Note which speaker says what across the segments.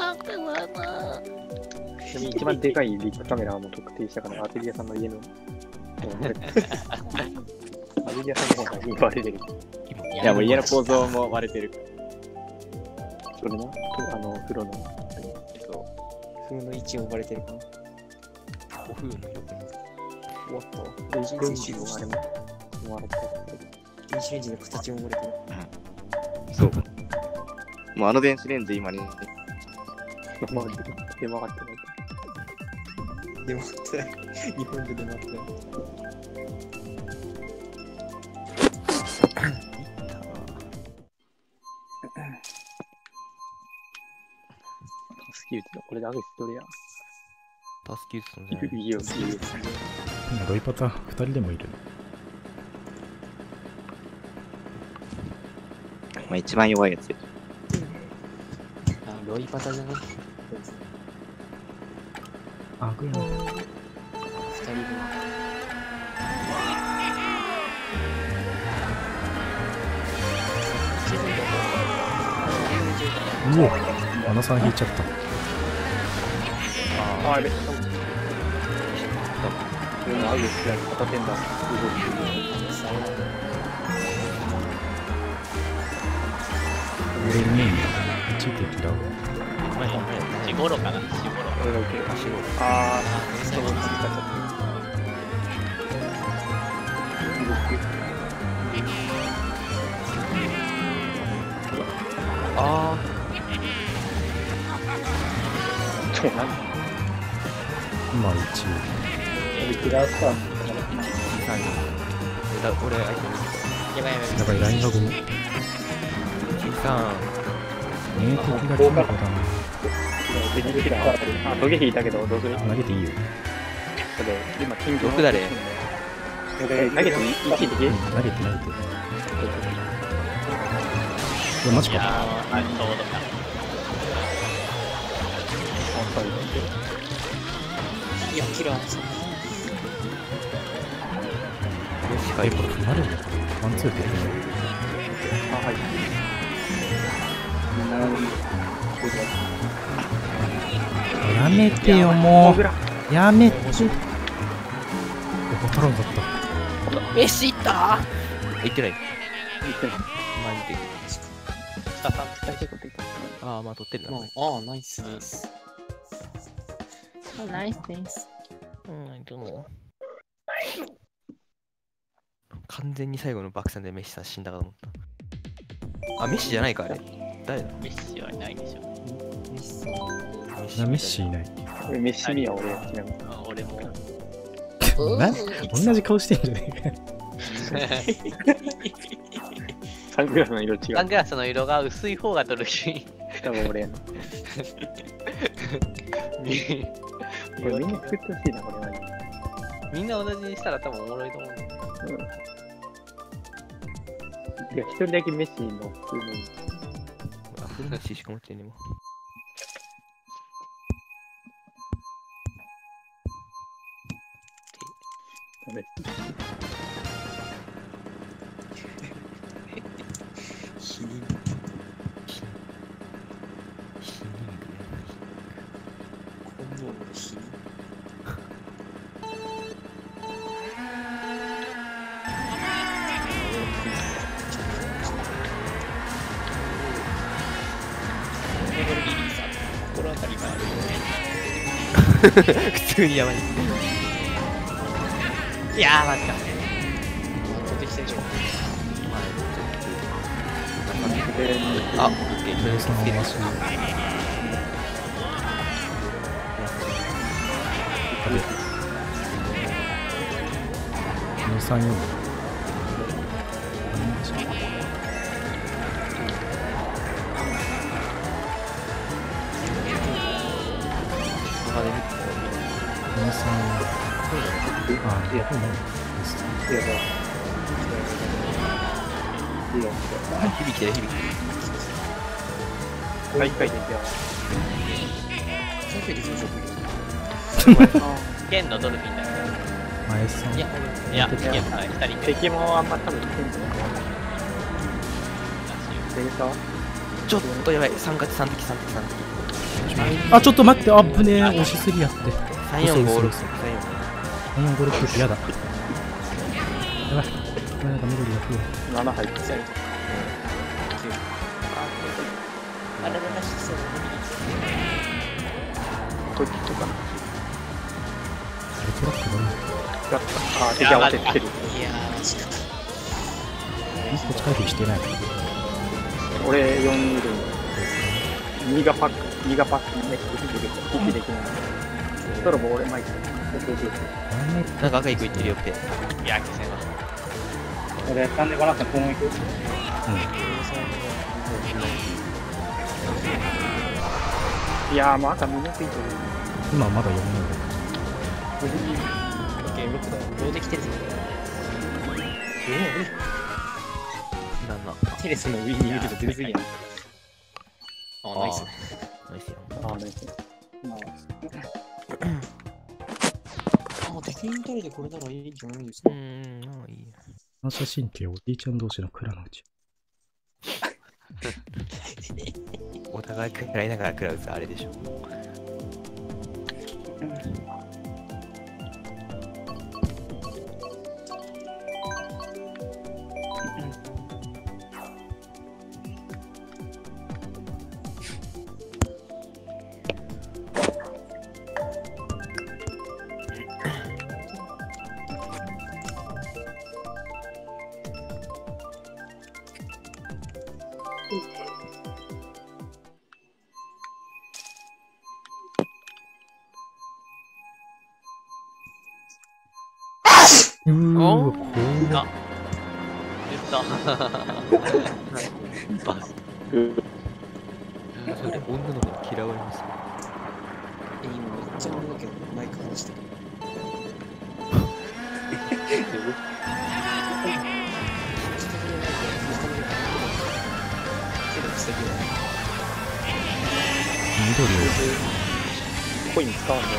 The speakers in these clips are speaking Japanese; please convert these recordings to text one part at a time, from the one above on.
Speaker 1: かくないな。
Speaker 2: 一番でかいビッグカメラはもう特定したから、アテリアさんの家の。アテリアさんの方が割れてる。
Speaker 3: いやもう家の構造も割れてる。
Speaker 2: それな、風呂の。
Speaker 4: 風の位置を割れてるかな。
Speaker 3: お風呂の横に。
Speaker 4: 終わった。
Speaker 2: 電子レンジのあれも割れてる。
Speaker 4: 電子レンジの形も割れてる。
Speaker 3: そう。もうあの電子レンジ今に。
Speaker 2: 出回ってない。
Speaker 4: 出回ってない。日本で出回ってない。
Speaker 2: 助け打ちだ。これでアゲス取れや。
Speaker 3: 助け打つのじゃない。
Speaker 2: いいよ。
Speaker 5: ロイパタ2人でもいる。
Speaker 3: まあ一番弱いやつよ。
Speaker 4: ロイパタじゃない？
Speaker 5: あぐやん。
Speaker 4: 2人分。
Speaker 5: うお、アナさん引いちゃった。
Speaker 2: あれ。でもアゲスや片手だ。
Speaker 5: 上に一敵だ。
Speaker 1: しごろかな、しごろ。
Speaker 2: これが受ける。そう、
Speaker 5: 今1位。
Speaker 2: クラスター。
Speaker 3: 俺相手に。
Speaker 5: やばい、ラインが5。敵がキモコだな。
Speaker 2: トゲ引いたけど、どうする？
Speaker 5: 投げていいよ。
Speaker 2: それ、今、金魚。
Speaker 3: 僕誰？
Speaker 2: 投げていい？投げて。
Speaker 5: 投げて。いや、マジか。
Speaker 1: ちょうどか。
Speaker 4: いや、キラー。
Speaker 5: これ踏まれるのかな。ワンツーできない。
Speaker 2: はい。
Speaker 5: やめてよ、もう。やめて。トロンだった。
Speaker 1: 飯いった
Speaker 3: 行ってない。
Speaker 1: マジで。下さん使いたいこと言った。
Speaker 3: ああ、まあ取ってるな。
Speaker 4: ああ、ナイスです。
Speaker 1: ナイスです。でも。
Speaker 3: 完全に最後の爆散でメッシさん死んだかと思った。あ、メッシじゃないか、あれ。誰だ？
Speaker 1: メッシはいないでしょ。
Speaker 4: メッシ。
Speaker 5: メッシいない。
Speaker 2: メッシミは俺やちなみに。
Speaker 1: 俺も。
Speaker 5: 同じ顔してんじゃねえか。
Speaker 2: サングラスの色違う。
Speaker 1: サングラスの色が薄い方が取るし。
Speaker 2: 多分俺やな。これみんな作ってほしいな、これは。
Speaker 1: みんな同じにしたら多分おもろいと思う。
Speaker 2: いや、一人だけメッシの普通に。
Speaker 3: あ、フルメッシしか持ってんねも。普通にやばい。
Speaker 1: いやー、マジか。
Speaker 4: 出てきてるじゃん。
Speaker 3: あ、
Speaker 5: ベースの足。234。
Speaker 3: 響きてる響きてる。
Speaker 2: はい、回転や。
Speaker 1: 剣のドルフィンだ。
Speaker 5: 前さん。
Speaker 1: いや、剣の2人。
Speaker 2: 敵もあんま多分剣とか。ちょっ
Speaker 3: とやばい、3敵。
Speaker 5: あ、ちょっと待って、あぶねえ、押しすぎやって。
Speaker 3: 3456。
Speaker 5: 3456ってやだ。やばい。なんか緑が増える。
Speaker 2: 7入ってる。
Speaker 4: あらららしそうな
Speaker 2: こっちとかな。
Speaker 5: あれ、トラックだね。
Speaker 2: あ、敵合わせてきてる。
Speaker 4: いやー、惜しかった。
Speaker 5: こっち回避してない。
Speaker 2: 俺4いる。2がパックね、息できない。ストロボ俺マイク。
Speaker 3: なんか赤い子言ってるよって。
Speaker 1: いや、消せな。
Speaker 2: 俺、なんでバランスこの行く。いやー、もう赤見抜いてる。
Speaker 5: 今まだ4人
Speaker 4: ゲームロックだよ。どうできてるぞ。
Speaker 3: なんな。
Speaker 4: テレスの上にいるけど全然いいやん。あ、ナイス。
Speaker 3: ナイスよ。
Speaker 2: あー、ナイス。
Speaker 4: あ、敵に取れてこれならいいんじゃないですか。
Speaker 3: まあいいや。
Speaker 5: 反射神経おじいちゃん同士の蔵のうち。
Speaker 3: お互い食らいながら食らうあれでしょ。
Speaker 5: うーわ、
Speaker 1: お
Speaker 5: こ
Speaker 1: あ言った。バス。
Speaker 3: それ女の子に嫌われますよ。
Speaker 4: 今めっちゃ俺だけどマイク離してる。
Speaker 5: 緑を。
Speaker 2: コイン使うんだよ。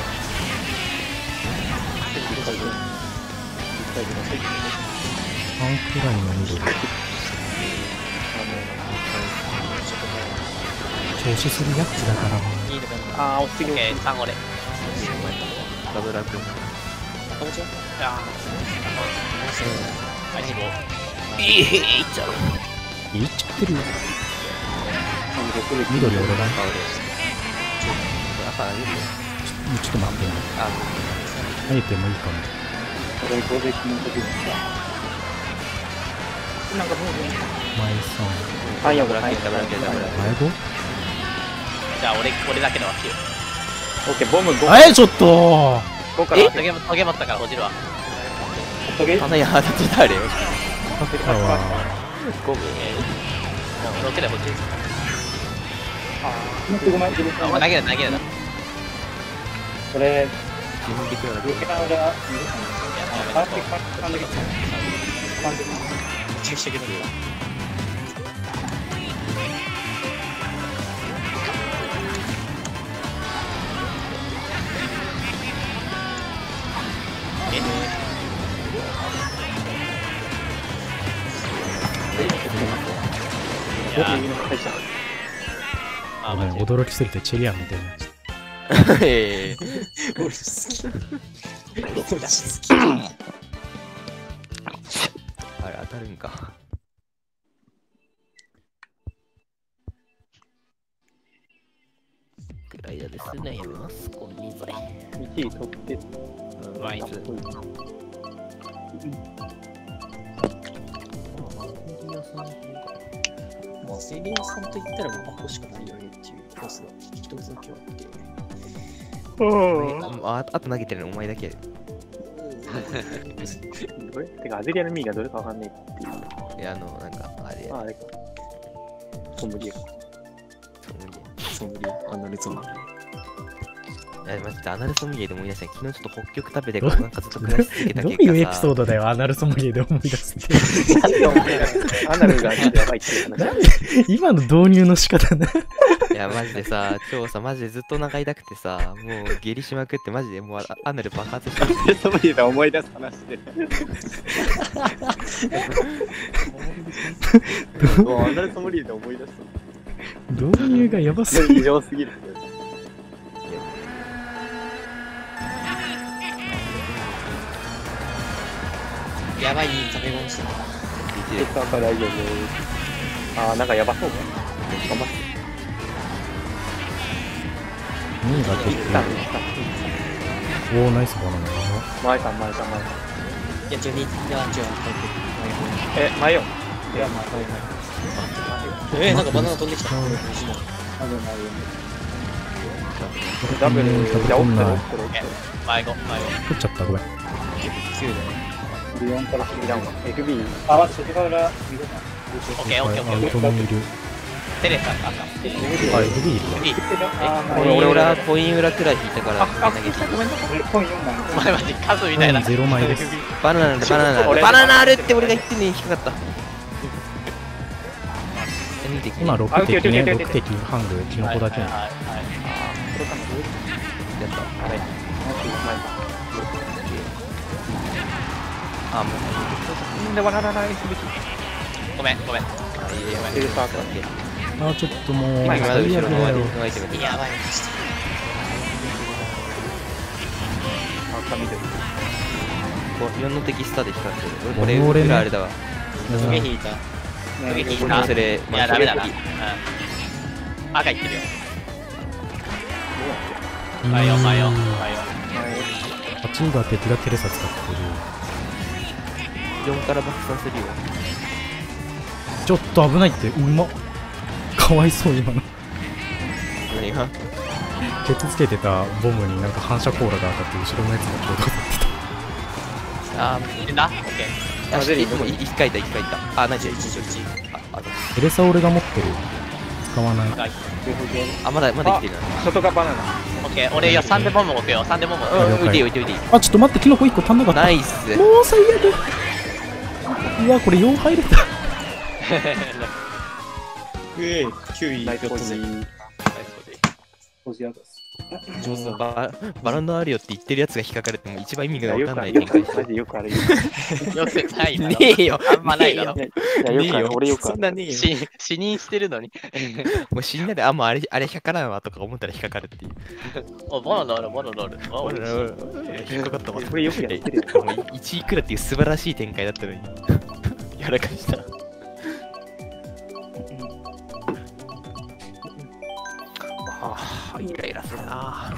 Speaker 5: 半くらいの緑。調子するやつだから。
Speaker 4: いいのかな。
Speaker 2: あー、押しすぎ
Speaker 1: オッケー、3俺。
Speaker 3: ダブラ君。
Speaker 4: こんにちは。
Speaker 1: ああ、死亡。
Speaker 3: いっちゃう。
Speaker 5: いっちゃってるよ。緑俺だ。
Speaker 3: 赤何言う
Speaker 5: ちょっと待ってね。投げてもいいかも。
Speaker 2: 俺、攻撃の時になんかもう、
Speaker 5: 前さん。
Speaker 2: ダブ
Speaker 3: ダブラ系。
Speaker 5: 前5？
Speaker 1: じゃあ俺だけのわけよ。
Speaker 2: オッケー、ボム5。
Speaker 5: ちょっと
Speaker 2: 5から。
Speaker 1: トゲ持ったから落ちるわ。
Speaker 2: トゲ
Speaker 3: 花屋当たってたあれよ。
Speaker 5: 赤は、
Speaker 3: ゴム。
Speaker 1: もう6で落ちる。
Speaker 2: あー、もう5枚いる。
Speaker 1: あ、投げる。
Speaker 2: これ、
Speaker 3: 自分で食うだけ。
Speaker 2: 俺が、
Speaker 1: やめとこう
Speaker 4: めちゃくちゃけどるわ。
Speaker 1: いや
Speaker 2: 右の会社。
Speaker 1: あ、
Speaker 5: ごめん、
Speaker 1: マジで。
Speaker 5: 驚きすぎてチェリアンみたいになっちゃっ
Speaker 4: 俺好き。俺好き。
Speaker 3: あれ当たるんか。ぐらいだですね。やめます。こんにちは。
Speaker 2: 1位取って、
Speaker 1: ワイズ。
Speaker 4: まあ、セリアさんと言ったらもうアホしかないよねっていうコースが一つだけあって。
Speaker 3: あと投げてるのお前だけやで。
Speaker 2: どれてか、アゼリアのミーがどれかわかんねえっていう。
Speaker 3: いや、なんか、あれや。
Speaker 2: あれか。ソムリエか。
Speaker 4: ソムリエ、アナルゾン。
Speaker 3: いや、マジでアナルソムリエで思い出した。昨日ちょっと北極食べて、なんかずっと暮らし続けた
Speaker 5: た。どう
Speaker 3: 結果さ。
Speaker 5: いうエピソードだよ、アナルソムリエで思い出すって。
Speaker 2: アナルがやばいっていう話。
Speaker 5: 今の導入の仕方ね。
Speaker 3: いや、マジでさ、今日さ、マジでずっとお腹痛くてさ、もう下痢しまくって、マジでもうアナル爆発してる。
Speaker 2: ソムリエで思い出す話で。アナルソムリエで思い出す。
Speaker 5: 導入がやばすぎる。
Speaker 2: 異常すぎる。
Speaker 4: やばい、食べ物してる。
Speaker 2: ちょっと赤大丈夫です。あー、なんかやばそうだ。頑張って。
Speaker 5: 2位が
Speaker 2: 一旦、
Speaker 5: おー、ナイスバナナ。
Speaker 2: 前さん。
Speaker 4: いや、12、いや、違う、
Speaker 2: 前よ。
Speaker 4: いや、なんかバナナ飛んできた。
Speaker 2: ダブル、じゃあ、奥から
Speaker 1: 迷子。
Speaker 5: 取っちゃった、ごめん。
Speaker 2: ビヨンからキランは FB。
Speaker 1: オッケー。
Speaker 5: アウトもいる。
Speaker 1: テレサ赤。
Speaker 5: はい、FB いるわ。
Speaker 3: コイン裏くらい引いたから投げて
Speaker 1: お前マジ数みたいな。
Speaker 5: 0枚です。
Speaker 3: バナナあるって俺が言ってんのに引っかかった。
Speaker 5: 今6敵ね、6敵ハング、キノコだけに。
Speaker 3: やった。あ、もう。
Speaker 2: で、わららら、FB。
Speaker 1: ごめん。
Speaker 2: テレサ赤。
Speaker 5: あ、ちょっともう、
Speaker 3: まだ
Speaker 5: 最悪
Speaker 3: 後ろの
Speaker 5: だよ。
Speaker 3: アイテム。
Speaker 1: やばい。
Speaker 2: 赤見てる。
Speaker 3: いろんな敵スターで光ってる。俺裏あれだわ。
Speaker 1: すげえ引いた。
Speaker 3: それ、
Speaker 1: いや、ダメだな。赤いってるよ。迷う。
Speaker 5: 8が敵がテレサ使って
Speaker 3: 4から爆散するよ。
Speaker 5: る。ちょっと危ないって、うまっ。かわいそう、今の。
Speaker 3: 何が
Speaker 5: ケツつけてたボムになんか反射コーラが当たって、後ろのやつがちょうど当たってた。
Speaker 1: あー、なオッケー。
Speaker 3: あ、1回いた。あ、何
Speaker 5: テレサ俺が持ってる。使わない。
Speaker 3: あ、まだ生きてる
Speaker 2: 外がバナナ。
Speaker 1: オッケー。俺、3でボム置くよ。3でボム。
Speaker 3: な。置いていい。
Speaker 5: あ、ちょっと待って、キノコ1個足んなかった。
Speaker 3: ナイス。
Speaker 5: もう最悪。うわ、これ4入れた。
Speaker 4: 9位、
Speaker 2: ナイスポジ
Speaker 4: 上手だ。
Speaker 3: バランドあるよって言ってるやつが引っかかるってもう一番意味が分かんない
Speaker 2: よ
Speaker 3: 展開
Speaker 2: くマジよくあるよ。
Speaker 1: よくないだろ。
Speaker 3: ねえよ。
Speaker 1: あんまないだろ。
Speaker 2: いや、よくある。俺よくある。
Speaker 3: そんなねえよ。
Speaker 1: 死認してるのに。
Speaker 3: もう死んだで、あ、もうあれ引っかからんわとか思ったら引っかかるっていう。
Speaker 1: お、ボノロール。お、
Speaker 3: 引っかかったわ。
Speaker 2: これよくやってるよ。
Speaker 3: 1いくらっていう素晴らしい展開だったのに。やらかした。イライラするな。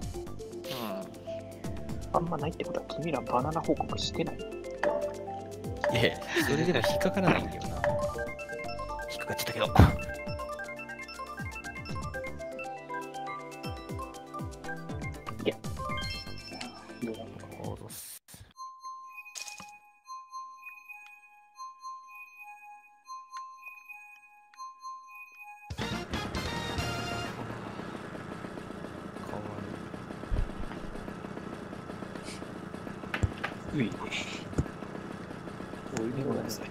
Speaker 2: あんまないってことは君らバナナ報告してない。
Speaker 3: いや、それでも引っかからないんだよな。引っかかっちゃったけど。
Speaker 2: いや。
Speaker 3: どうぞっす。
Speaker 4: うい。おいでごめんなさい。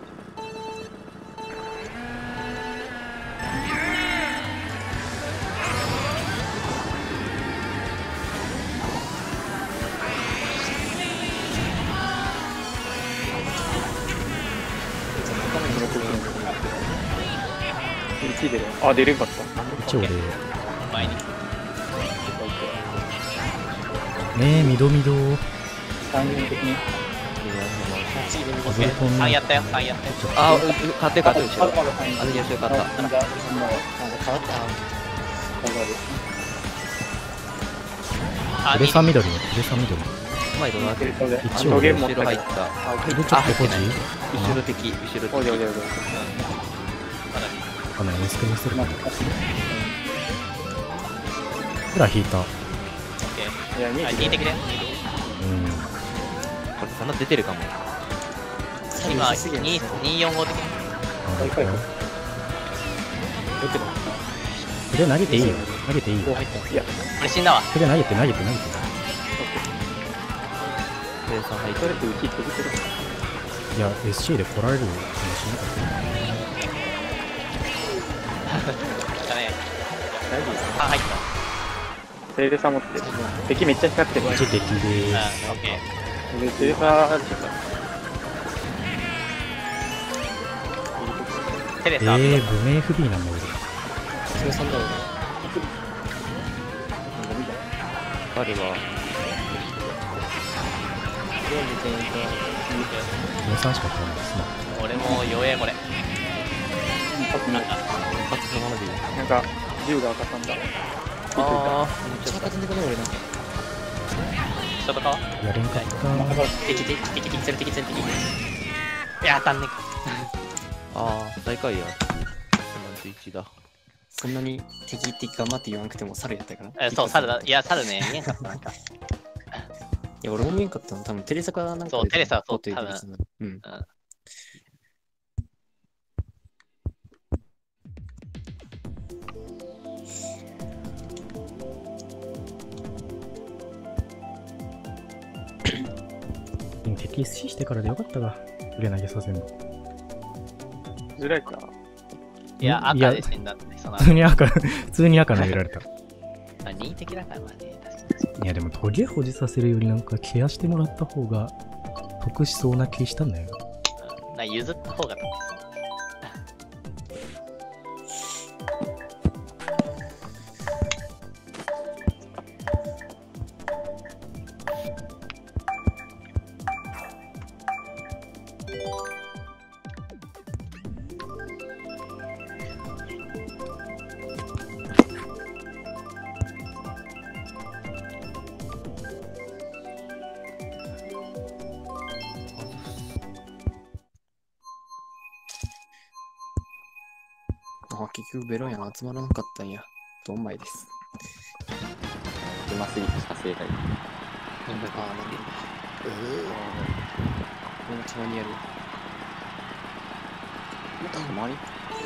Speaker 2: 1出る。あ、出れんかった。
Speaker 5: 一応俺、
Speaker 1: 前に。
Speaker 5: ねえ、ミド。
Speaker 4: 3人的に。
Speaker 1: 3やったよ。
Speaker 3: あ、買って後ろ。あ、後ろ買った。
Speaker 4: 変わった。
Speaker 5: テレサ緑。
Speaker 3: 前どうなってる？
Speaker 5: 一応俺、
Speaker 3: 後ろ入った。
Speaker 5: これちょっとポジ
Speaker 3: 後ろ敵。
Speaker 2: おいでおいでおいで。
Speaker 5: かなりエスクにするかな。フラ引いた。
Speaker 2: いや、
Speaker 1: はい、
Speaker 2: 2
Speaker 1: 引いてくれ。
Speaker 5: うん。
Speaker 3: これそんな出てるかも。
Speaker 1: 今、245的に。
Speaker 5: 筆投げていいよ。
Speaker 1: 俺死んだわ。
Speaker 5: 筆投げて。
Speaker 3: ペレさん入ってる。
Speaker 2: それって浮き飛びてる。
Speaker 5: いや、SC で来られるかもしれなかった。
Speaker 1: だね。
Speaker 2: 大丈
Speaker 1: あ、入った。
Speaker 2: 夫。テレサ持ってる。敵めっちゃ光ってる。
Speaker 5: マジ敵で
Speaker 1: うん、オッケ
Speaker 2: テレサ、
Speaker 1: ー。テレサ。
Speaker 5: 無名 FB なんだ
Speaker 4: それさんだろうね。
Speaker 3: 彼は
Speaker 5: 予算しか買わないですね。
Speaker 1: 俺も弱えこれ。
Speaker 2: 一発目。
Speaker 3: 一発のままでいい。
Speaker 2: なんか、銃が赤さんだ。
Speaker 3: あ
Speaker 4: ちょっと待ってこれ俺なんか。
Speaker 1: 人とか
Speaker 5: やれんかった。
Speaker 4: 敵、ゼロ敵。
Speaker 1: いや、当たんね
Speaker 3: あ、最下位や。31だ。
Speaker 4: そんなに敵頑張って言わなくても猿やったから。
Speaker 1: え。そう、猿だ。いや、猿ね、見えんかった、なんか。
Speaker 4: いや、俺も見えんかったの。多分テレサかなんかで。
Speaker 1: そうテレサはそう
Speaker 4: ポッと言ってたやつなうん。
Speaker 5: 敵死してからでよかったが、売れ投げさせんの。
Speaker 2: ずらいか。
Speaker 1: いや、
Speaker 5: いや
Speaker 1: 赤で死んだって、その
Speaker 5: 普通に赤、普通に赤投げられた。
Speaker 1: あ、人的だからね、確か
Speaker 5: いやでもトゲ保持させるよりなんかケアしてもらった方が得しそうな気したんだよ。
Speaker 1: に。な譲った方が得です。
Speaker 4: あ、結局ベロンヤの集まらなかったんや。ドンマイです。
Speaker 6: うますぎて射精がいい。
Speaker 4: ああ、なんでこのたまにやる。たまに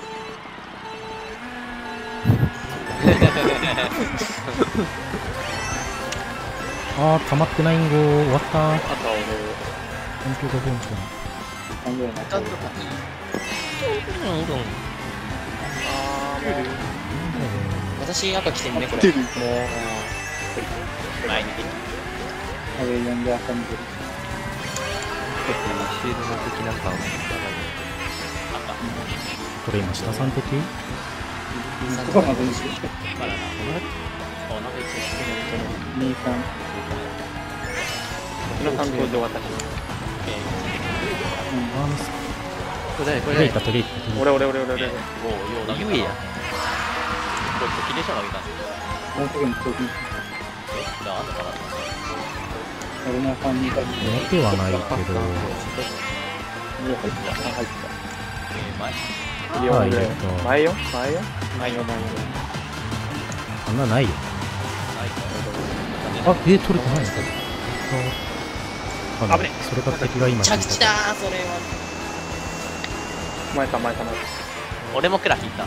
Speaker 5: あー、溜まってないんご、終わったー。
Speaker 2: あとは
Speaker 5: 本当だ、本当だ。
Speaker 2: 俺、3ぐらいな
Speaker 1: ちゃんとか
Speaker 4: 私赤来てんね、これ。
Speaker 2: 来てる
Speaker 4: もう、
Speaker 1: 前に。
Speaker 2: あれ、呼んで遊んでる。
Speaker 3: シールの敵なんかは
Speaker 5: これ今、下さん敵
Speaker 2: そうなんですよ。
Speaker 1: まだな。お、なんか一応。
Speaker 2: 2、3。この参考で私。
Speaker 5: あ
Speaker 3: これ誰これ誰
Speaker 5: トレイか、トレイか。
Speaker 2: 俺。
Speaker 1: おう、よう投げたな。
Speaker 3: 言えや。
Speaker 1: これ敵でしょ、投げたんですよ。
Speaker 2: もうすぐに飛び。
Speaker 1: じゃあ、あんのかな。
Speaker 2: 俺の3人がい
Speaker 5: 持ってはないけど、
Speaker 2: 家入った。入っ
Speaker 1: 前。
Speaker 2: た。いいよ
Speaker 5: はい
Speaker 2: ぐらい前よ前よ
Speaker 4: 前よ。
Speaker 5: あんなないよ。
Speaker 1: ない
Speaker 5: あ、取れてないのか。あ、
Speaker 2: 危ね
Speaker 5: それが敵が今
Speaker 4: 着地だー、それは。
Speaker 2: 前か。
Speaker 1: 俺もクラ引いた。
Speaker 3: あー、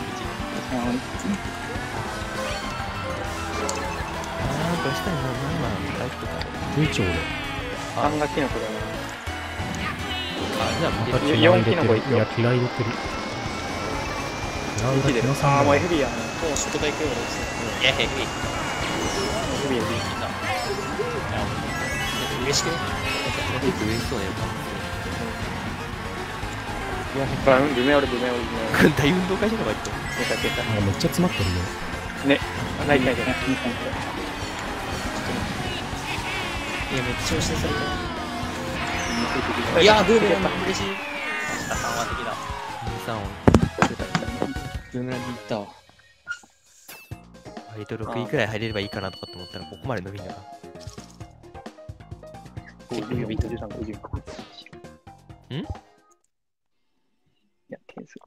Speaker 3: どうしたらいいのなんなんライフとか。
Speaker 5: 11俺。
Speaker 2: 3がキノコだね。
Speaker 3: あ、じゃあ見てる。
Speaker 5: また気合入れてる。いや、気合入れてる。
Speaker 2: 1で。あー、もう FB やな。
Speaker 4: もうショットが行くよ、
Speaker 1: いや、ヘビー。
Speaker 2: FB や
Speaker 1: みんな。
Speaker 4: 俺。嬉しくね。
Speaker 3: 結構嬉しそうね。
Speaker 2: ルメオル。
Speaker 3: 大運動会じゃなかった。
Speaker 2: 出た。
Speaker 5: めっちゃ詰まってるよ。
Speaker 2: ね。ない。
Speaker 4: いや、めっちゃ押してされた。いやー、ブーメランだ。嬉しい。
Speaker 1: 下さんは敵だ。
Speaker 3: 2、3を。
Speaker 4: ブーメランで行ったわ。
Speaker 3: 割と6位くらい入れればいいかなとかと思ったら、ここまで伸びんだか。
Speaker 2: 54、53、54。
Speaker 3: ん？
Speaker 2: いや、点数。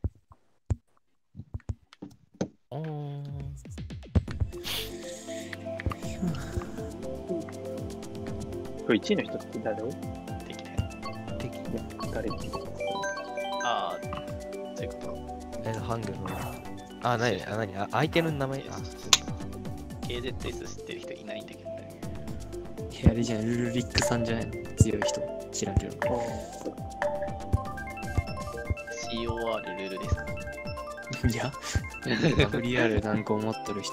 Speaker 2: これ1位の人って誰を
Speaker 1: 敵で。
Speaker 3: 敵。
Speaker 2: いや、誰
Speaker 1: ああ、そういうこと。
Speaker 3: ハングの。あ、なに、相手の名前。あ、
Speaker 1: KZS 知ってる人いないんだけどね。
Speaker 4: いや、あれじゃん、ルルリックさんじゃないの。強い人。知らんけど。
Speaker 1: COR ルールですか。
Speaker 4: いや、WR 何個持っとる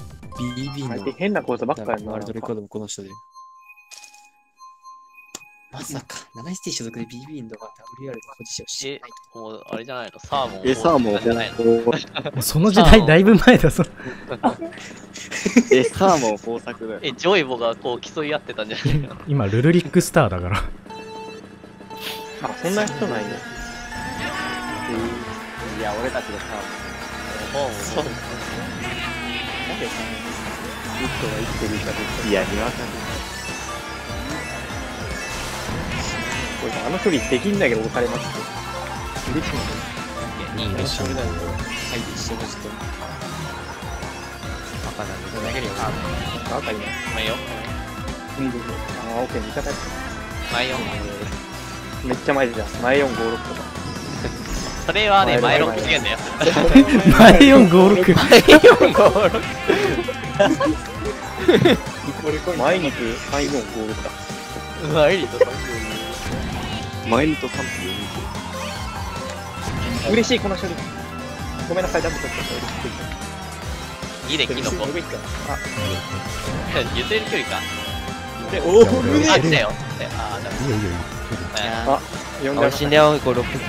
Speaker 4: 人。BB の
Speaker 2: 相手変なことばっかりやな。
Speaker 4: ワールドレコードもこの人で。 まさか、7ST 所属で BB のが WR で保持者を知らないと。
Speaker 1: もう、あれじゃないのサーモン。
Speaker 6: サーモン
Speaker 1: じゃないの
Speaker 5: もうその時代だいぶ前だぞ。
Speaker 6: サーモン豊作だよ。
Speaker 1: ジョイボがこう競い合ってたんじゃないの
Speaker 5: 今、ルルリックスターだから。
Speaker 2: あ、そんな人ないね。
Speaker 6: いや、俺たちでサ
Speaker 1: そう。
Speaker 2: なんでさ、ずっとが生きてるか
Speaker 6: ーモン。いや、にわか
Speaker 2: これあの処理できんだけど押されますって。嬉しいね。
Speaker 1: いいね。
Speaker 4: 一緒だよ。はい、一緒だ、ちょっと。
Speaker 3: バカなんで投げるよ。
Speaker 2: 赤いね。
Speaker 1: 前よ。
Speaker 2: あ、オッケー、味方やっ
Speaker 1: 前よ。
Speaker 2: めっちゃ前じゃん。前4、5、6とか。
Speaker 1: それはね、前6次元だよ。
Speaker 5: 前456。
Speaker 2: 前に行く3、4、5、6だ。
Speaker 1: 前にと
Speaker 6: 前にと3分
Speaker 2: 嬉しい、この処理。ごめんなさい、ダブル取って
Speaker 1: 2でキノコ。
Speaker 2: あ、
Speaker 1: 譲れる距離か。
Speaker 2: で、お
Speaker 5: いや俺
Speaker 1: あ、来たよ。あ、だ
Speaker 5: いいよいいよいいよ。
Speaker 2: あ、4
Speaker 3: あ、
Speaker 2: だ。
Speaker 3: 死んだよ、これ6匹。
Speaker 2: も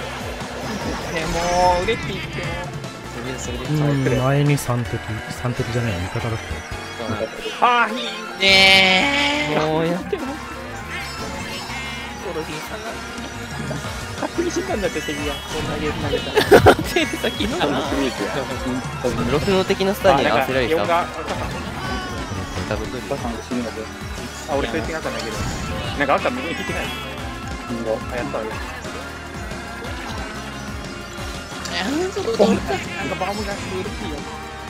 Speaker 2: う、嬉しいって
Speaker 4: それで、
Speaker 5: 前に3敵じゃない味方だっ
Speaker 2: あー、いい。
Speaker 1: ね
Speaker 3: もうやっても。
Speaker 2: 勝手に死んだんだって、敵が。こんなゲーム投げた。
Speaker 3: 手で先の
Speaker 6: スミークや。
Speaker 3: 6の敵のスターに合わせられ
Speaker 2: 4
Speaker 3: た。
Speaker 2: が、
Speaker 3: 多分無理。
Speaker 2: あ、俺そいつが赤投げる。なんか赤右に引いてない。あ、やったわよ。なんかバームが嬉しいよ。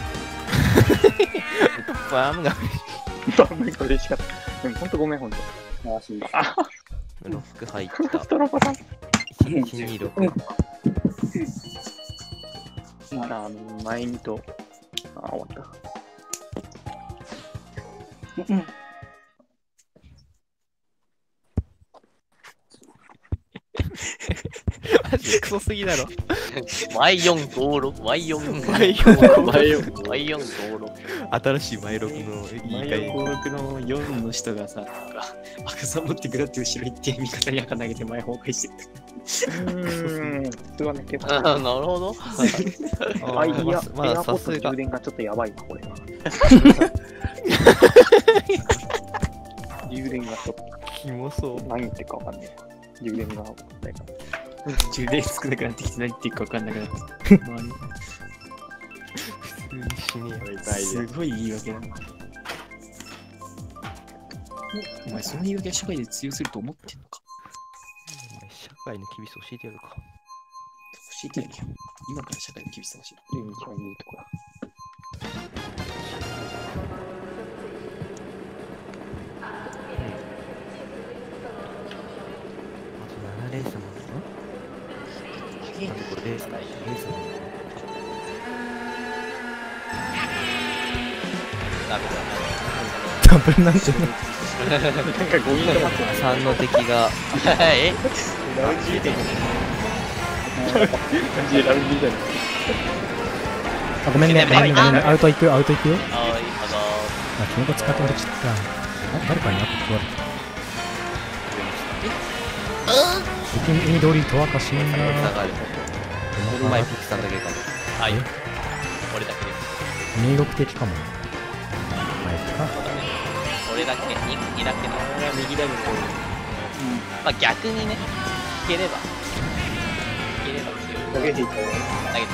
Speaker 3: バームが
Speaker 2: バームが嬉しかった。でもほんとごめん、ほんと。あ、
Speaker 3: 6入った
Speaker 2: ス。トロボさん。
Speaker 3: 126。
Speaker 2: あ、前にと。あ、終わった。
Speaker 3: マジでクソすぎだろ。
Speaker 1: 前456、前4、
Speaker 3: 前
Speaker 1: 456。
Speaker 3: 新しい前6の言い換え。
Speaker 4: 登録の4の人がさ、なんか、赤さ持ってくらって後ろ行って、味方に赤投げて前崩壊してる。
Speaker 2: それはね、結構。
Speaker 1: なるほど。
Speaker 2: あ、いや、
Speaker 3: まだ
Speaker 2: エアポット
Speaker 3: さすが
Speaker 2: 充電がちょっとやばいわ、これは。充電がちょっと
Speaker 3: キモそう。
Speaker 2: 何言ってるかわかんない。充電がないから。
Speaker 4: 充電少なくなってきて何言っていいか分かんなくなって
Speaker 3: 普通に死ねよ。
Speaker 4: すごい言い訳だな。お前その言い訳は社会で通用すると思ってんのか。
Speaker 3: お前社会の厳しさ教えてやるか。
Speaker 4: 教えてやるよ。今から社会の厳しさを教える。
Speaker 2: 一番いいとこだ。
Speaker 3: 7レースもあとこれレースも
Speaker 1: ダメ
Speaker 5: ダブルなんてね。
Speaker 2: なんか5人と待って
Speaker 3: 3の敵が
Speaker 1: だ。え
Speaker 2: ラウンジみたいな。ラウンジじゃない。
Speaker 5: あ、ごめんね。ごめんね。アウト行くよ。
Speaker 1: あ、いいか
Speaker 5: あ、キノコ使って俺ちった。あ、誰かにアップ食われた。敵に通りとわかしんだ。
Speaker 3: 下がる。前ピクさんだけかも。
Speaker 1: な。はい。俺だけです。
Speaker 5: 入国的かも。はいか。
Speaker 1: 俺だけ、2だけな。
Speaker 2: 俺は右だね、こ
Speaker 1: まあ逆にね、いければ強い。
Speaker 2: れ。投げていったよ。
Speaker 1: だけど、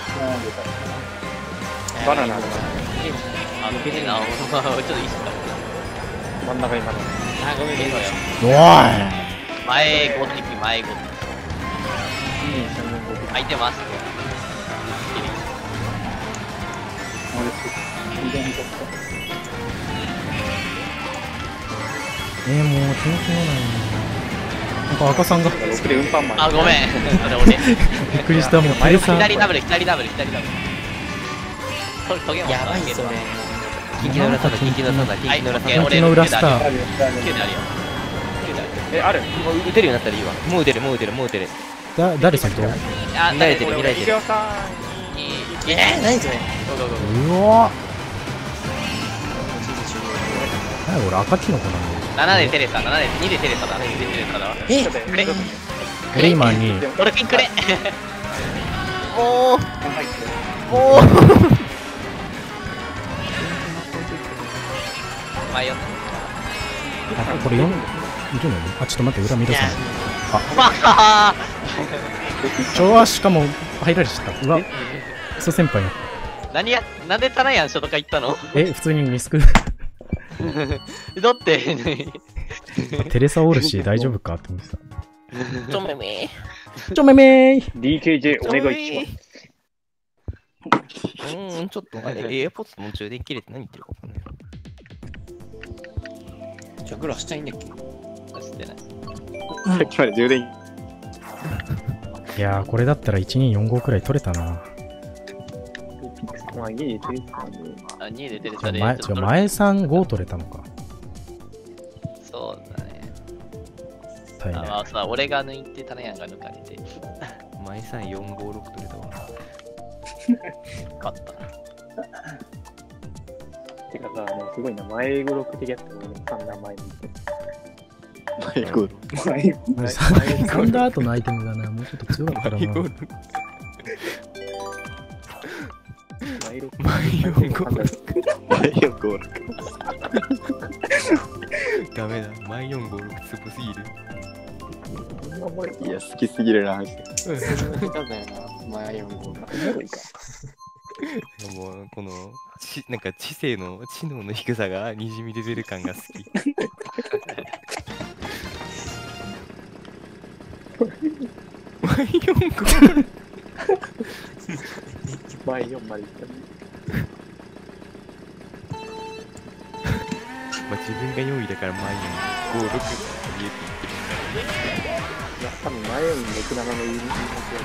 Speaker 2: バナナの
Speaker 1: 抜けてな、ちょっと意識が。
Speaker 2: 真ん中にバナナ。
Speaker 1: あ、ごめんね。
Speaker 5: おーい。
Speaker 1: 前5敵、前5敵。相手回すと。
Speaker 5: もう気持ちのない。なんか赤さんが
Speaker 2: 6で運搬マン。
Speaker 1: あ、ごめん。それ俺。
Speaker 5: びっくりした。もうテレさん。
Speaker 1: 左ダブル、左ダブル、左ダブル。トゲも
Speaker 4: やばいそれ。
Speaker 3: キンキの裏サンダ、キンキの裏サンダ、キンキの裏サンダ。
Speaker 5: キンキの裏スター。
Speaker 1: 9であるよ。9であるよ。
Speaker 2: え、ある。
Speaker 3: もう打てるようになったらいいわ。もう打てる、もう打てる、もう打てる。
Speaker 5: 誰さんと。
Speaker 1: あ、
Speaker 3: 慣れてる、見られてる。
Speaker 2: さん。
Speaker 4: 何それ。
Speaker 5: うわ。はい、俺赤キノコなんだよ。
Speaker 1: ナ 7でテレサ、7で、2でテレサだ。2でテレサだわ。
Speaker 4: え
Speaker 1: くれ。
Speaker 5: 俺今に、
Speaker 1: ドルフィンくれ。
Speaker 3: もう
Speaker 1: 迷った。
Speaker 5: あ、これ4、いるのにあ、ちょっと待って、裏見出さない。
Speaker 1: あ
Speaker 5: しかも入られちゃった。うわ、クソ先輩や。
Speaker 1: 何や、なんでタナヤン書とか行ったの？
Speaker 5: 普通にミスク。
Speaker 1: だって
Speaker 5: テレサおるし大丈夫かって思ってた。
Speaker 3: ちょめめ
Speaker 5: ちょめめー
Speaker 2: DKJ お願いします。
Speaker 3: ちょっとあれ、AirPods の充電切れて何言ってるか分かんない。
Speaker 4: じゃあグラしたいんだっけ？
Speaker 1: してない。
Speaker 6: さっきまで充電。
Speaker 5: いやー、これだったら1245くらい取れたな。
Speaker 2: まあ、家でテレサで。
Speaker 1: あ、2でテレ
Speaker 5: じゃあ
Speaker 1: サで。
Speaker 5: 前3、5取れたのか。
Speaker 1: そうだね。
Speaker 5: 大変。
Speaker 1: まあさ、俺が抜いてタナヤンが抜かれて。
Speaker 3: 前3、4、5、6取れたわ。
Speaker 1: 勝った。
Speaker 2: てかさ、もうすごいな、前語録的やったのに、3段前に。
Speaker 6: 前ゴール。
Speaker 5: サンダー後のアイテムがな、もうちょっと強かったらな。
Speaker 2: 前録。
Speaker 3: 前4、5、
Speaker 6: 前4ゴール。
Speaker 3: ダメだ。前4、5、6つぼすぎる。
Speaker 6: いや、好きすぎるな、マジで。
Speaker 4: 下手だよな、前4号が。
Speaker 3: もう、この、なんか知性の、知能の低さがにじみ出てる感が好き。前4、5、
Speaker 2: 前4まで行った。
Speaker 3: まあ、自分が4位だから前4、5、6って言えて言ってる。
Speaker 2: いや、多分前4に6、7の言い間違い。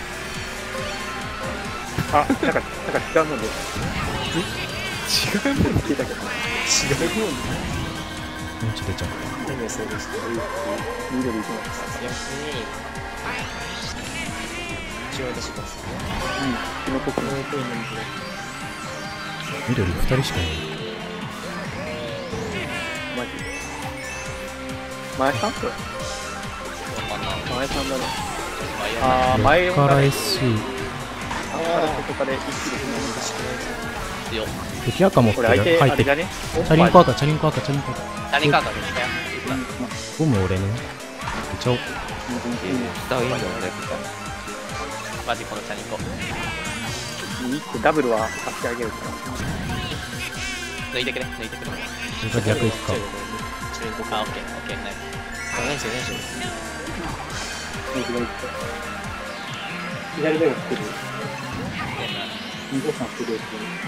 Speaker 2: あ、なんか違うもんで。
Speaker 3: 違うもん
Speaker 2: 聞いたけど。
Speaker 4: 違うもんね。
Speaker 5: もうちょっと出ちゃう。
Speaker 4: 何がそうでした？
Speaker 2: 緑行きます。
Speaker 4: いや、一応私がですね。
Speaker 2: キノコクの声なんで。
Speaker 5: 緑2人しかいない。
Speaker 2: マジ前さん前さんだね。あー、前4
Speaker 5: から
Speaker 2: だね。
Speaker 5: SC。
Speaker 2: あー、ここから一気に
Speaker 1: 強。
Speaker 5: 敵赤持って
Speaker 2: これ相手、
Speaker 5: 入って
Speaker 2: あれだね。
Speaker 5: チャリンコ赤、チャリンコ赤、チャリンコ赤。
Speaker 1: 何かが見たよ。
Speaker 5: ゴム俺ね。めっちゃお、
Speaker 3: 下はいいんだよね。
Speaker 1: マジこのチャリンコ。
Speaker 2: 右ってダブルは貸してあげるから。
Speaker 1: 抜いてくれ、抜いてくれ。
Speaker 5: それが逆行くか。
Speaker 1: あ、オッケー、オッケー、ナイス。
Speaker 4: 何しよう、何しよ
Speaker 2: 左でも作る。2号さん作る。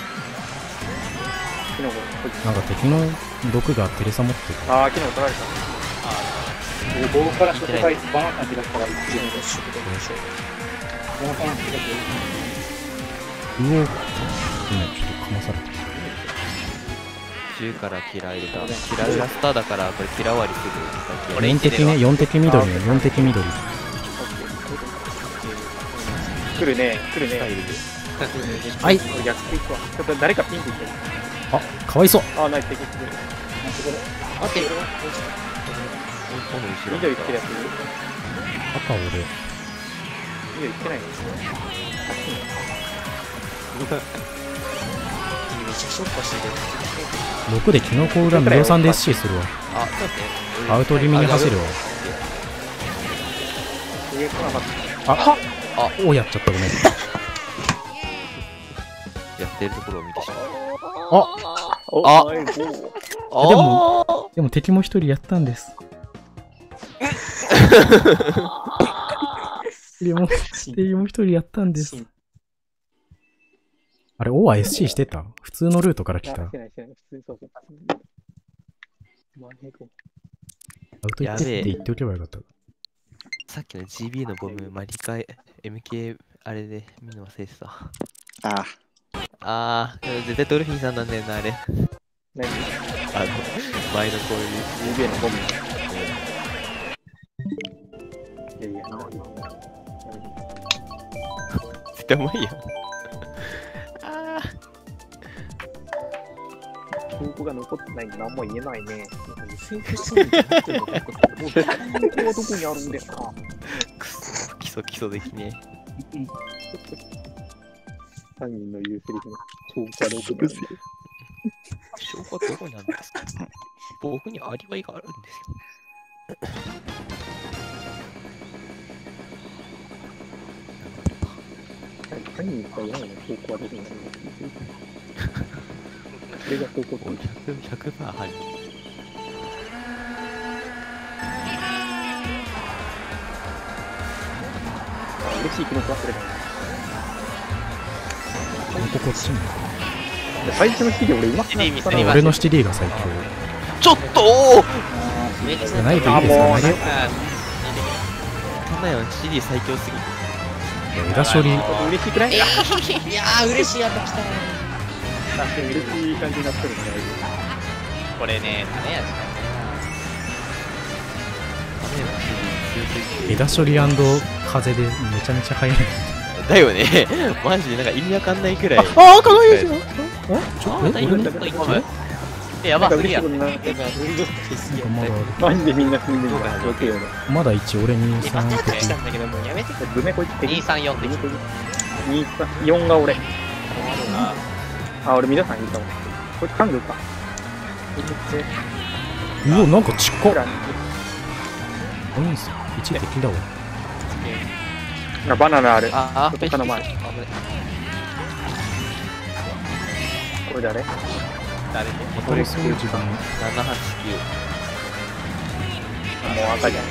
Speaker 2: キノコ、こっち。
Speaker 5: なんか敵の毒がテレサ持ってる。
Speaker 2: あー、キノコ取られた。棒から初回、バナナ開ったら一気に
Speaker 5: うお、今ちょっとかまされてる。
Speaker 3: 10からキラ入れた。キラ裏スターだから、これキラ終わりすぐ。
Speaker 5: 4敵ね、4敵緑ね、4敵緑。
Speaker 2: 来るね、来るね。
Speaker 5: はい。
Speaker 2: 俺逆クイックは。ちょっと誰かピンクいってる。
Speaker 5: あ、かわいそう。
Speaker 2: あー、ナイス敵来てる。
Speaker 4: 待って、
Speaker 2: 緑来てるやついる。
Speaker 5: 赤俺。
Speaker 2: 緑来てないの。
Speaker 4: 君めっちゃショッカしてる。
Speaker 5: 6でキノコ裏無料3で SC するわ。
Speaker 3: あ、ちょっと待って。
Speaker 5: アウト気味に走るわ。
Speaker 2: 上来なかっ
Speaker 5: おやっちゃったごめん。
Speaker 3: やってるところを見てしまう。
Speaker 2: た。お、
Speaker 3: あ
Speaker 2: 前棒。
Speaker 5: でも敵も1人やったんです。でも敵も1人やったんです。あれ、O は SC してた？普通のルートから来た。アウ
Speaker 2: してない、してない。普通にそうそう。前棒。
Speaker 5: ト行ってって言っておけばよかった。
Speaker 3: さっきの GB のボム、マリカ MK あれで見るの忘れてた。
Speaker 6: あ
Speaker 3: 絶対ドルフィンさんなんだよな、あれ。
Speaker 2: 何？
Speaker 3: 前のこういう。
Speaker 2: UV のゴム。いやいや、
Speaker 3: 絶対うまいやん。
Speaker 2: 証拠が残ってないの何も言えないね。
Speaker 4: 選挙してるんだって
Speaker 2: もう証拠はどこにあるんですか？
Speaker 3: くそ、基礎的ね。
Speaker 2: 犯人の言うセリフの証拠はどこにあるんですか？
Speaker 3: 証拠はどこにあるんですか？僕にアリバイがあるんですよ。
Speaker 2: 犯人が嫌なの証拠はどこにあるんですか？それが証拠って
Speaker 3: 100%犯人。
Speaker 2: 嬉しい気持ち忘れたの。
Speaker 5: ここっちも
Speaker 2: 最初の CD 俺うまくなったな。
Speaker 5: 俺の CD が最強
Speaker 3: ちょっとお
Speaker 4: めっち
Speaker 5: じゃないといいですかね。
Speaker 3: そんなよ CD 最強すぎる。
Speaker 5: 枝処理
Speaker 2: 嬉しくない？
Speaker 4: いやー嬉しいやった来た。
Speaker 2: 確かに嬉しい感じになってるんだよ。
Speaker 1: これね、種味
Speaker 5: 枝処理風でめちゃめちゃ速い。
Speaker 3: だよね。マジでなんか意味わかんないくらい。
Speaker 5: ああ、かわいいじゃん。ちょっと
Speaker 1: 大丈夫
Speaker 5: 俺
Speaker 1: ちょっと一個分やばすぎやろ。
Speaker 2: なんか嬉しいことになって
Speaker 4: 運動会すぎや
Speaker 5: まだ
Speaker 2: マジでみんな踏んでるから余計よね。
Speaker 5: まだ1俺2、
Speaker 4: 今
Speaker 5: 3
Speaker 4: タッチしたんだけどもうやめて。
Speaker 2: ブメこいつ敵。
Speaker 1: 234って
Speaker 2: ブメこいつ。4が俺。あ、俺皆さんいたわ。こいつ噛んでるか。
Speaker 5: うわ、なんかちっこ
Speaker 2: ほら、
Speaker 5: いいんすよ。1敵だわ。
Speaker 2: バナナある。
Speaker 3: ああ、
Speaker 2: 他の前。これ誰？
Speaker 1: 誰で
Speaker 5: これそう自分の
Speaker 3: 789。
Speaker 2: もう赤じゃね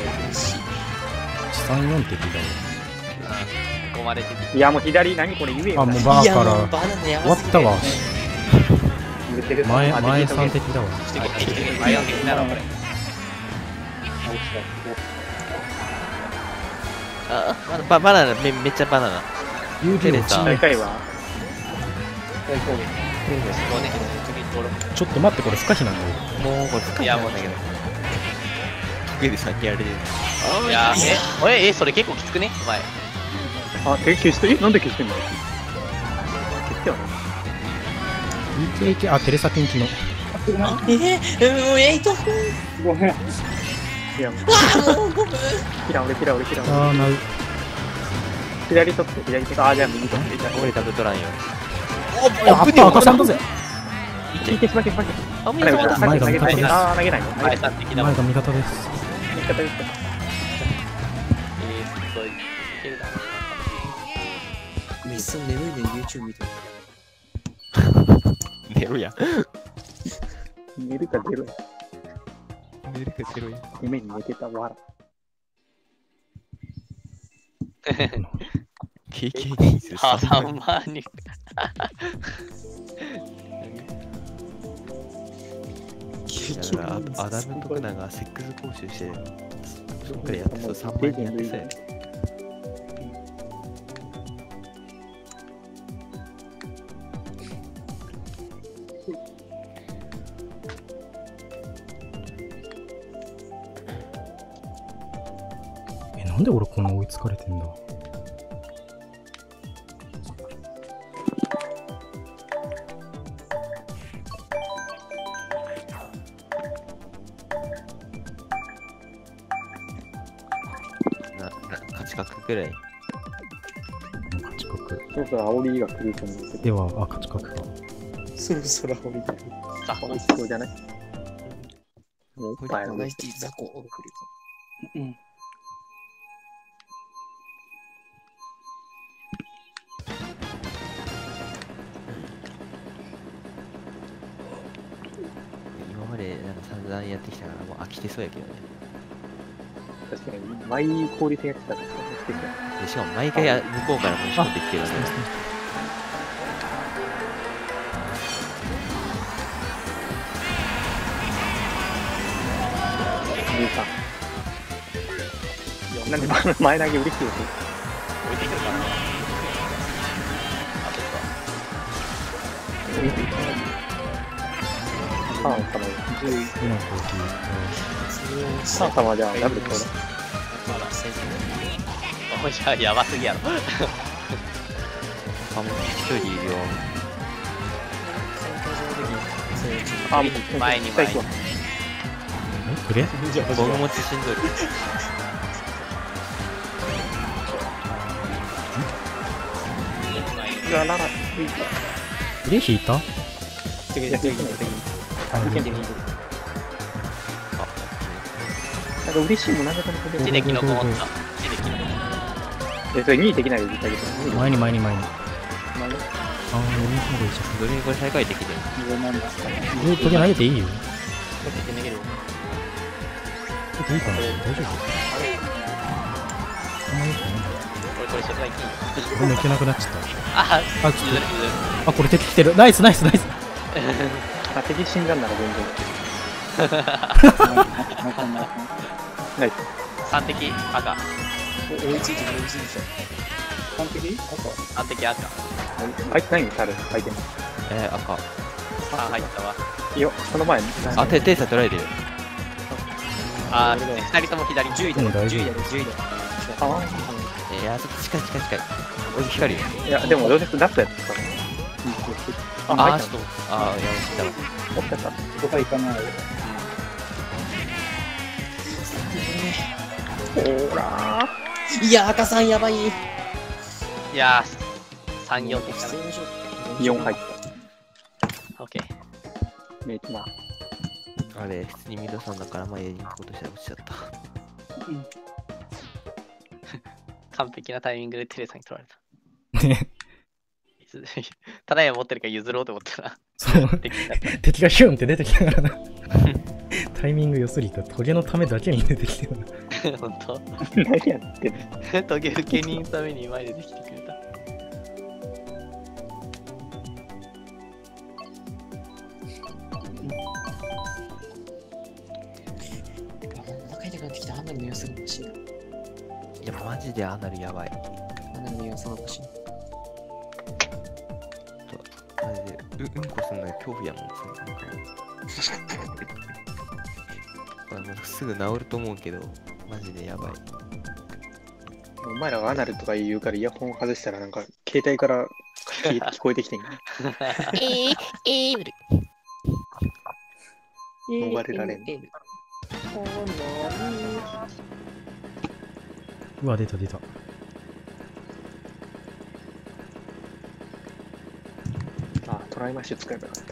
Speaker 5: 134敵だ
Speaker 1: 込まれてて
Speaker 2: え。いやもう左何これ言えよ。
Speaker 5: わ。あ、もうバーか
Speaker 4: いやもう
Speaker 5: ら
Speaker 4: バナナや
Speaker 5: 終わったわ。
Speaker 2: 言ってる。
Speaker 5: 前
Speaker 2: あ
Speaker 5: 3敵だわ。
Speaker 1: 前を敵ならこれ。あ、バナナめっちゃバナナ。
Speaker 5: 有利の
Speaker 2: 最下位は
Speaker 5: ちょっと待って、これ不可避なんだよ。
Speaker 3: もうこれ深いやもうだけど。トゲで先やられてる。
Speaker 1: いやそれ結構きつくねお前。
Speaker 2: あ、消してなんで消してんの？消してよね。
Speaker 5: いけ、あ、テレサピンキの。
Speaker 4: もう8分。
Speaker 2: ごめん。いや、キラ俺。
Speaker 5: あー、なう。
Speaker 2: 左取って、左取って、あ、じゃあ右取って。
Speaker 3: 俺ダブトランよ。
Speaker 5: あった、赤さんだぜ。
Speaker 2: 消しまけ。
Speaker 3: あ、もう
Speaker 2: 前
Speaker 3: そうだ。
Speaker 5: 前が味方です。
Speaker 2: あー、投げないの。
Speaker 1: 前3的なもん。
Speaker 5: 前が味方です。
Speaker 2: 味方です。
Speaker 1: いけるだろ
Speaker 4: めっそう眠いね YouTube 見てる。
Speaker 3: 寝ろや。
Speaker 2: 寝るか出るや。
Speaker 3: 寝るか寝ろや。
Speaker 2: 夢に寝てたわら。
Speaker 3: 経験人数
Speaker 1: は
Speaker 3: 3
Speaker 1: 3
Speaker 3: 万。
Speaker 1: 万人。
Speaker 3: だからアダム・トクナがセックス講習してそっからやってそう3万人やってそうやね。
Speaker 5: なんで俺こんな追いつかれてんだ。
Speaker 3: 勝ち確ぐらい。
Speaker 5: 勝ち確。
Speaker 2: そろそろ煽りが来ると思うけど。
Speaker 5: では、あ、勝ち確か。
Speaker 4: そろそろ降りてる。
Speaker 1: ザコ
Speaker 2: 美味しそうじゃない？もうおっぱいの
Speaker 4: ナイスティーザコを送る。うん。
Speaker 3: 今までなんか散々やってきたからもう飽きてそうやけどね。
Speaker 2: 確かに、マイ氷でやってたら、素敵だ。
Speaker 3: でしかも毎回向こうから申し込んできてるわけだ。
Speaker 2: 13。なんで前投げ嬉しいよ。
Speaker 1: 置いてくるかな。あ、そっか。
Speaker 2: 3様よ。
Speaker 5: 今のコーヒ
Speaker 2: 3様じゃあダブルちょうだい。
Speaker 4: まだ最初
Speaker 1: おいじゃあやばすぎやろ。
Speaker 3: あ、もう一人いるよ。
Speaker 4: 参加上的にそういう
Speaker 2: あ、もう
Speaker 1: 前に
Speaker 2: 絶対行くわ。
Speaker 5: クリア
Speaker 3: 僕持ちしんどい。
Speaker 2: うわ、なら、
Speaker 5: クリア引いた
Speaker 4: 次
Speaker 2: いや、できない、できない。できない、できない。なんか嬉しいもん、なんか
Speaker 1: 地でキノコ持った。地でキノコ。
Speaker 2: それ2位できないで言ってあげて。
Speaker 5: 前に前に前に。
Speaker 2: 前に
Speaker 5: ああ、4人でいいじ
Speaker 3: ドリンこれ再開できてる。
Speaker 5: ゃん。時計投げていいよ。
Speaker 1: 持ってて逃げる。
Speaker 5: 投げていいかな大丈夫あんまよくないんだ。
Speaker 1: これ外行き。
Speaker 5: これもいけなくなっちゃっ
Speaker 1: あ、
Speaker 5: た。あ、ちょっ
Speaker 1: 譲る譲る。
Speaker 5: と、あ、これ敵来てる。ナイスナイスナイス。
Speaker 2: あ、敵死んだんなら全然。ナイス。
Speaker 1: 三敵赤。
Speaker 4: 追いついてる追いついてる。完璧？
Speaker 1: 三敵赤。
Speaker 2: あいつ何猿相手に。
Speaker 3: 赤。
Speaker 1: あ、入ったわ。
Speaker 2: いや、その前に。
Speaker 3: あ、テーサ取られてる。
Speaker 1: あ、二人とも左。
Speaker 4: 10位だ
Speaker 5: もう大丈夫
Speaker 4: 10位だ10位だ。
Speaker 2: あ
Speaker 3: いや、ちょっと近い近い近い。俺光るよ。
Speaker 2: いや、でもどうせラストやったから。あ、入った
Speaker 3: ちょっと。あ、やばい、死んだわ。
Speaker 2: おったった。
Speaker 6: とか行かない。
Speaker 2: ほら
Speaker 4: いや、赤さんやばい。
Speaker 1: いやー、3、4敵かな。
Speaker 2: ー、4入った。
Speaker 1: オッケー。
Speaker 2: メイクマン。
Speaker 3: あれ、普通にミドさんだから、まあ、やりに行こうとしたら落ちちゃった。
Speaker 1: 完璧なタイミングでテレサに取られた。
Speaker 5: ね。
Speaker 1: ただや持ってるから譲ろうと思ったら、
Speaker 5: そう。
Speaker 1: 敵だった。
Speaker 5: 敵がヒュンって出てきたからな。タイミング良すぎた。トゲのためだけに出てきてるな。
Speaker 1: 本当
Speaker 2: 何やってんの
Speaker 1: トゲ受け人のために前でできてくれた。
Speaker 4: お腹痛くなってきた。アナルの様子が欲しいな。
Speaker 3: いや、マジでアナルやばい。
Speaker 4: アナルの様子が欲しい。
Speaker 3: マジで、うんこすんのに恐怖やもん。これもうすぐ治ると思うけど、マジでやばい。
Speaker 2: お前らがアナルとか言うからイヤホン外したらなんか携帯から聞こえてきてんの。逃れられん。
Speaker 5: うわ、出た出た。
Speaker 2: あ、トライマッシュ使えばよかった。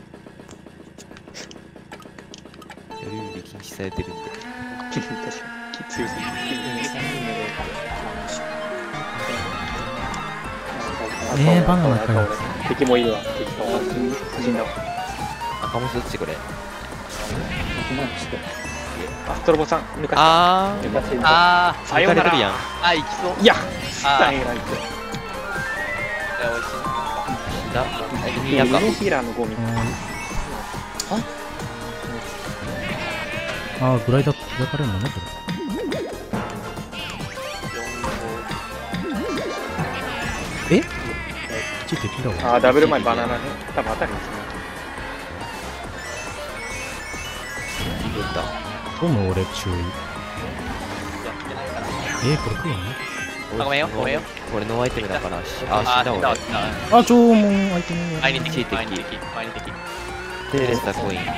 Speaker 3: ルールで禁止されてるんで。
Speaker 2: 確かに強すぎる。
Speaker 5: バナナかよ。
Speaker 2: 敵もいるわ。敵と死んだわ。
Speaker 3: 赤もそっちこれ。
Speaker 2: あ、ストロボさん抜か
Speaker 3: あ
Speaker 2: 抜かして
Speaker 1: あー、
Speaker 3: さよならやん。
Speaker 1: あ、行きそう。
Speaker 2: いや、
Speaker 1: あ
Speaker 2: 大変な
Speaker 1: ー、
Speaker 3: だ、
Speaker 2: いや、ミヒーラーのゴミ。
Speaker 5: あー、グライダー開かれるもんね、これ。えちょっと敵だわ。
Speaker 2: あ、ダブル前バナナね。多分当たりですね。
Speaker 3: 出た。
Speaker 5: ゴム俺注意。これ来るの
Speaker 1: ごめんよ、ごめんよ。
Speaker 3: これノーアイテムだから、死んだ
Speaker 1: あー、死んだわ、
Speaker 3: 俺。
Speaker 1: 死んだわ。
Speaker 5: あ、縄文アイテム。
Speaker 1: 前に敵、
Speaker 3: 地域
Speaker 1: 前に敵、前に敵。
Speaker 3: テレスタコイン。
Speaker 1: 二人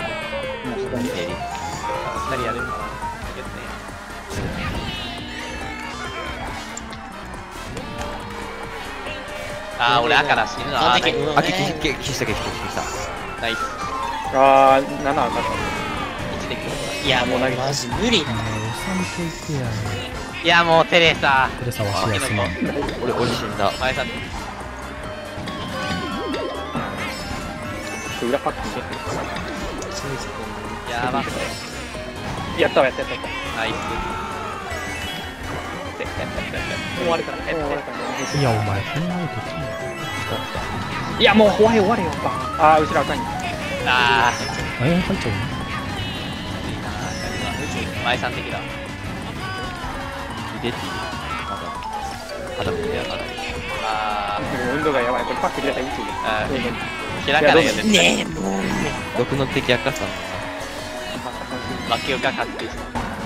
Speaker 1: やるかな。あー、俺赤だ、死ぬな。
Speaker 3: あ、消した。
Speaker 1: ナイス。
Speaker 2: あー、7当たった。
Speaker 1: 1できる。
Speaker 4: いや、もうマジ無理だ。
Speaker 5: おさみといてや。
Speaker 1: いや、もうテレサ。
Speaker 5: これさわしやすまん。
Speaker 3: 俺死んだ。
Speaker 1: 前さん、
Speaker 2: 裏パック
Speaker 1: やば。
Speaker 2: やったわ、やった。
Speaker 1: ナイス。
Speaker 2: 終われた。終われた。
Speaker 5: いや、お前、こんなにできんの
Speaker 2: いや、もう終われよ、あー、後ろ赤い。
Speaker 1: あ
Speaker 5: 入っちゃうね。
Speaker 1: ー、前さん的だ。
Speaker 3: ヒデティ。まだ見てやから。
Speaker 1: あ
Speaker 2: 運動がやばい。これパック入れたらいい
Speaker 1: ー、開かないよね。
Speaker 4: ねえ、もう。
Speaker 3: 毒の敵赤さん。
Speaker 1: 負けよか確定した。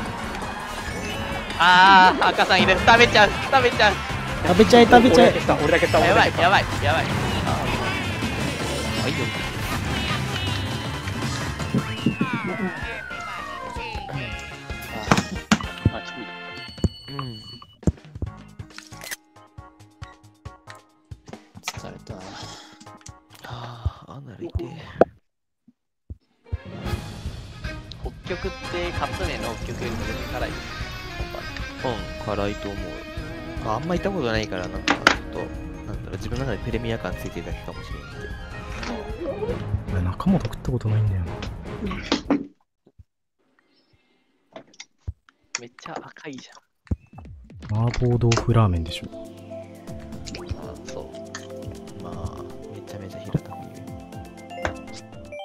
Speaker 1: あー、赤さん入れる。食べちゃう。
Speaker 5: 食べちゃえ。
Speaker 2: 俺だけした。俺だけした。
Speaker 1: やばい。
Speaker 3: はいよ。
Speaker 2: あ、ちょい。
Speaker 3: うん。
Speaker 4: 疲れた。
Speaker 3: ああ、アナルいて。
Speaker 1: 北極ってカップ麺の北極よりも全然辛い。
Speaker 3: うん、辛いと思う。まあ、あんま行ったことないから、なんか、ちょっと、なんだろう、自分の中でプレミア感ついてるだけかもしれないけど。
Speaker 5: 俺、中本食ったことないんだよな。
Speaker 1: めっちゃ赤いじゃ
Speaker 5: 麻婆豆腐ラーメンでしょ。
Speaker 1: ん。あ、そう。
Speaker 3: まあ、めちゃめちゃ平たく言う。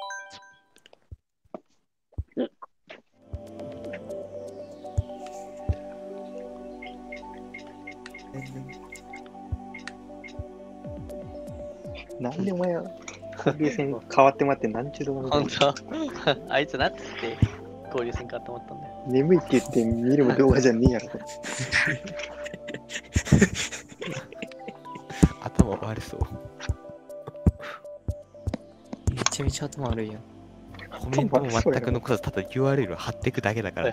Speaker 2: なんでお前は、交流戦変わってもらってなんちゅうと思
Speaker 1: 本当あいつなんつって交流戦かと思ったんだよ。
Speaker 2: 眠いって言って見るも動画じゃねえやろ。
Speaker 3: 頭悪そう。
Speaker 4: めちゃめちゃ頭悪いやん。
Speaker 3: コメントも全く残さず、ただ URL を貼っていくだけだから。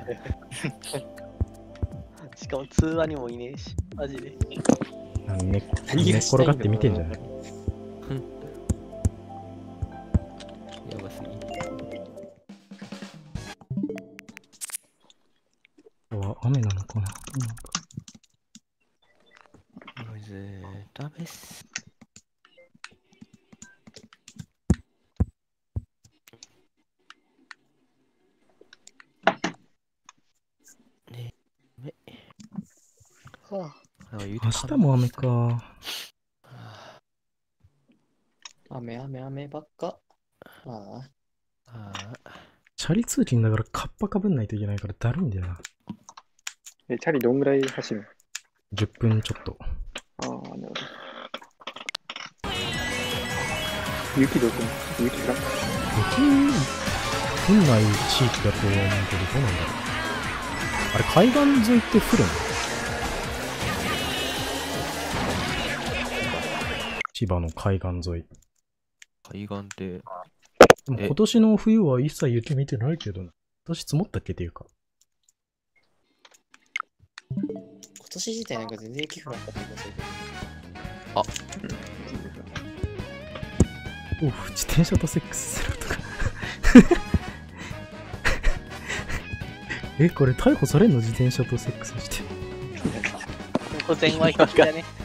Speaker 1: しかも通話にもいねえし、マジで。
Speaker 5: 寝っ
Speaker 4: 何がしたいんだろう
Speaker 5: 転がって見てんじゃない？
Speaker 3: やばすぎ。
Speaker 5: これは雨なのかな？
Speaker 3: ノイズ、ダメっす。ねえ、
Speaker 5: 明日も雨か。
Speaker 4: 雨ばっか。あ
Speaker 5: チャリ通勤だからカッパかぶんないといけないからだるいんだよな。
Speaker 2: チャリどんぐらい走るの？
Speaker 5: 10分ちょっと。
Speaker 2: ああ、なるほど。雪どうするの？雪降らん？
Speaker 5: 雪降んない地域だと思うけどどうなんだろう。あれ海岸沿いって降るの？千葉の海岸沿い。
Speaker 3: 海岸って、
Speaker 5: でも今年の冬は一切雪見てないけどな。今年積もったっけっていうか。
Speaker 4: 今年自体なんか全然雪降らなかった気がするけど。
Speaker 5: おう、自転車とセックスするとか。これ逮捕されんの？自転車とセックスして。
Speaker 1: 保全は必要だね。